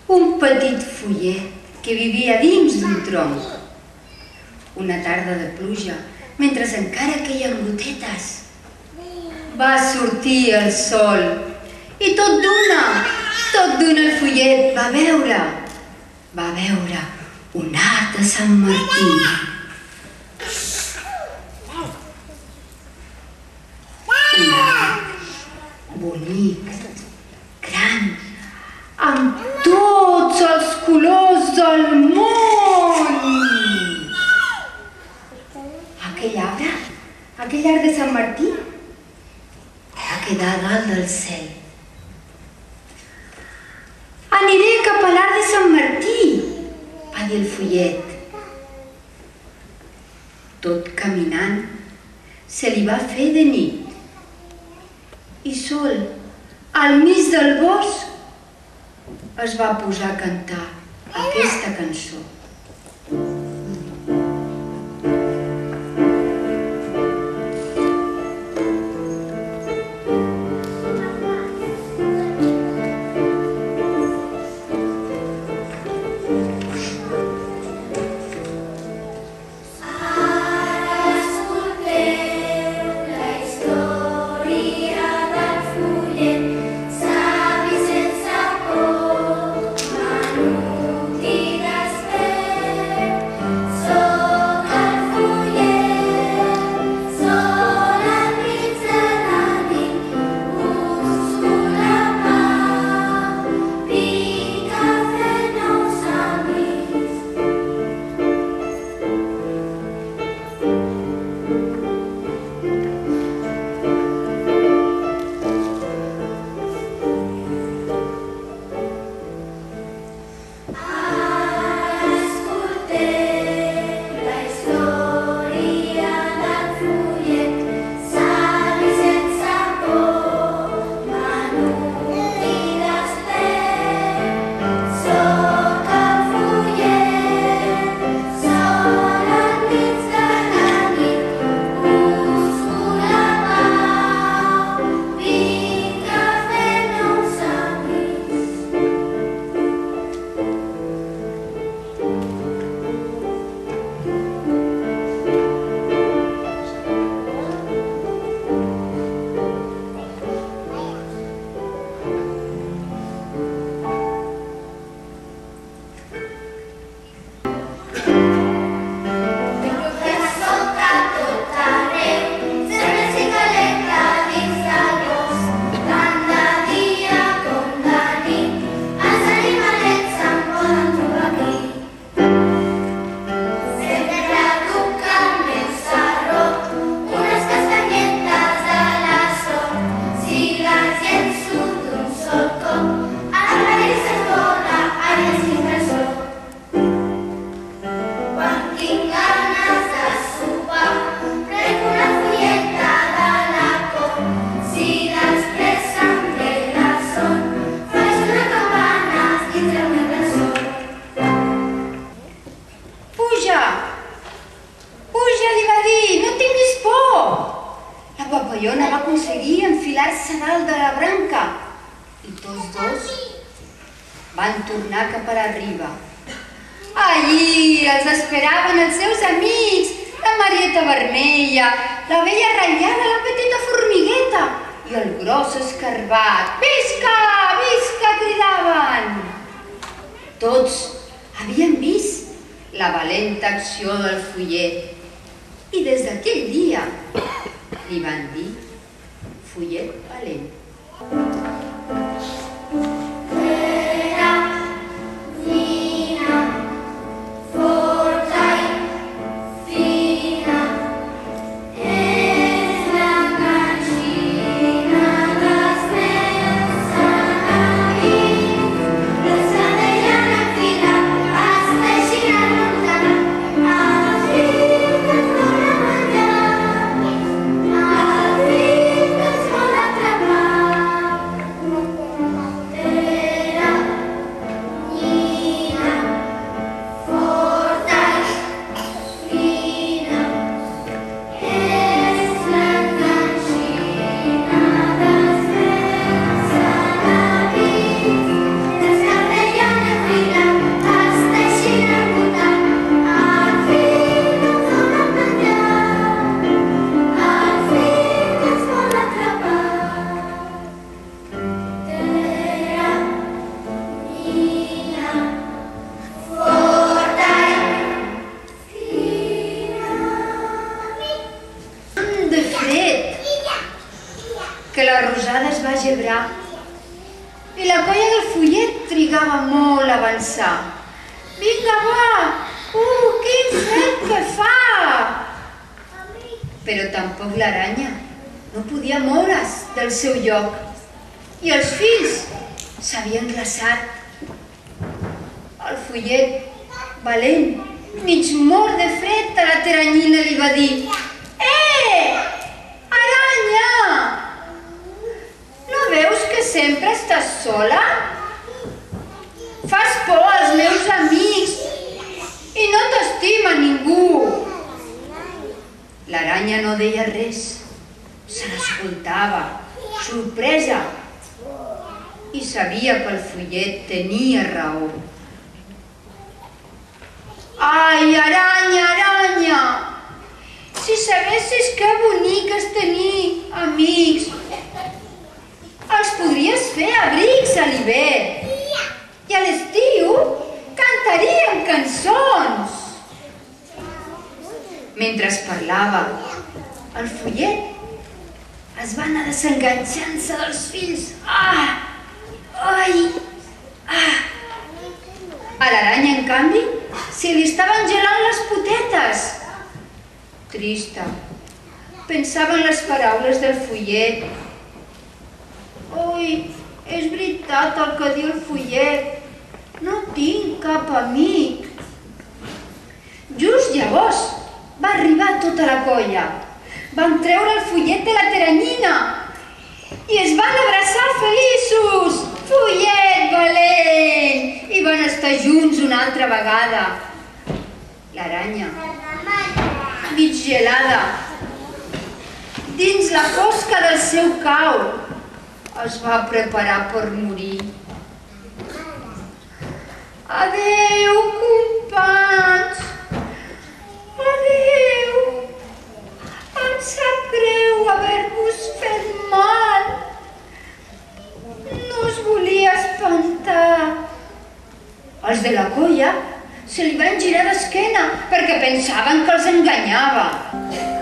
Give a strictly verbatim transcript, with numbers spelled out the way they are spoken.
un petit follet que vivia dins d'un tronc. Una tarda de pluja, mentre encara queien gotetes, va sortir el sol i tot d'una, tot d'una el follet va veure, va veure un arc de Sant Martí. Un arc bonic, gran, amb tots els colors del món. Aquell arbre, aquell arc de Sant Martí, va quedar dalt del cel. Aniré cap a l'arc de Sant Martí, va dir el follet. Tot caminant, se li va fer de nit. I sol, al mig del bosc, es va posar a cantar aquesta cançó. papallona va aconseguir enfilar-se dalt de la branca i tots dos van tornar cap a la riba. Allí els esperaven els seus amics, la Marieta Vermella, la vella ratllada, la petita formigueta i el gros escarbat. Visca! Visca! Cridaven. Tots havien vist la valenta acció del Follet i des d'aquell dia li van dir Follet Valent. que la rosada es va gebrar i la colla del Follet trigava molt a avançar. Vinga, va! Uh, quin fred que fa! Però tampoc l'aranya no podia moure's del seu lloc i els fills s'havien glaçat. El Follet, valent, mig mort de fred, a la teranyina li va dir: Eh! Aranya! No veus que sempre estàs sola? Fas por als meus amics i no t'estima ningú. L'aranya no deia res, se l'escoltava, sorpresa, i sabia que el Follet tenia raó. Ai, aranya, aranya! Si sabessis que bonic és tenir amics, els podries fer abrics a l'hivern i a l'estiu cantaríem cançons. Mentre es parlava, el Follet es va anar desenganxant-se dels fills. Ah! Ai! Ah! A l'aranya, en canvi, se li estaven gelant les potetes. Trista, pensava en les paraules del Follet. Ui, és veritat el que diu el Follet. No tinc cap amic. Just llavors va arribar tota la colla. Van treure el Follet de la teranyina i es van abraçar feliços. Follet valent! I van estar junts una altra vegada. L'aranya, mig gelada, dins la fosca del seu cau, es va preparar per morir. Adéu, companys! Adéu! Em sap greu haver-vos fet mal. No us volia espantar. Els de la colla se li van girar d'esquena perquè pensaven que els enganyava.